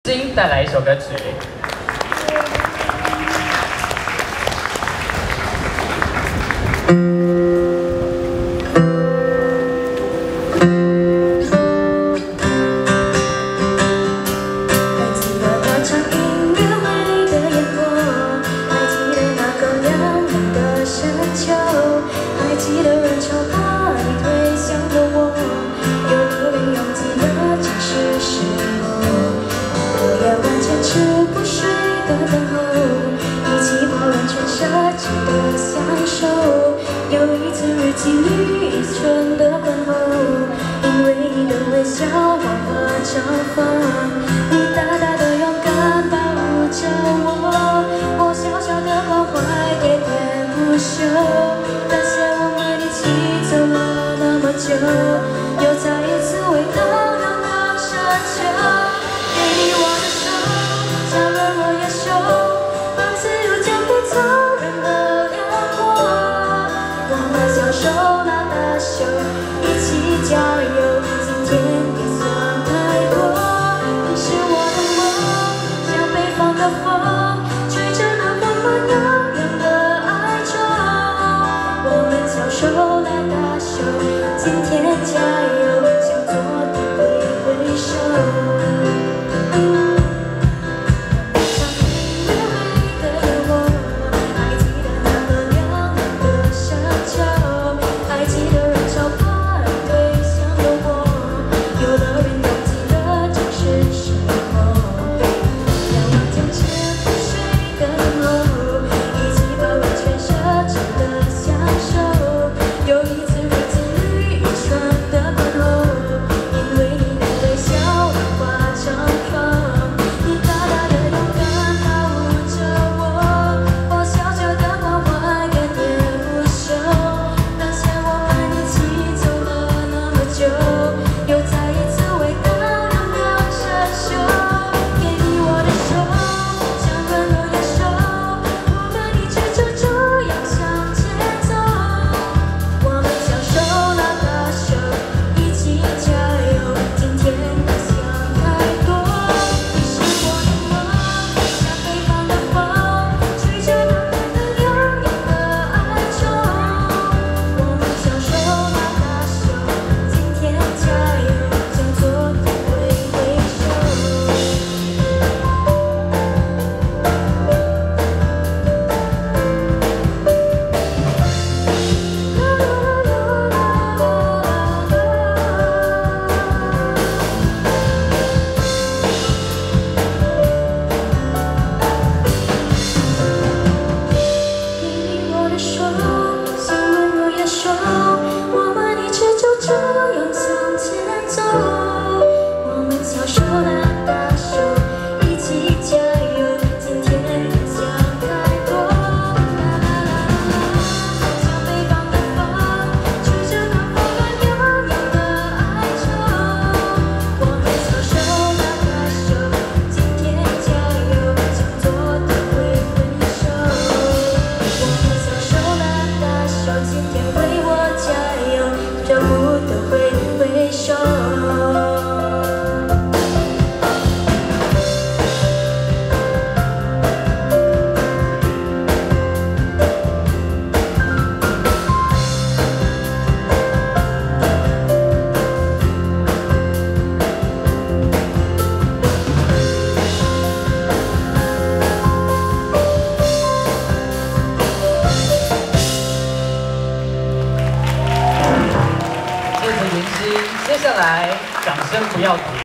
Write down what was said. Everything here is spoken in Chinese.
金带来一首歌曲。 有一次日记里一寸的问候，因为你的微笑忘了绽放，你大大的勇敢保护着我，我小小的关怀喋喋不休。感谢我们一起走了那么久，又再一次为他亮亮山丘。给你我的手，像温柔野兽，把自由交给残忍的阳光。 享受那大秀，一起加油！今天也算太多。你是我的梦，像北方的风，吹着那温暖洋洋的哀愁。我们享受那大秀，今天加油！向昨天挥挥手。 接下来，掌声不要停。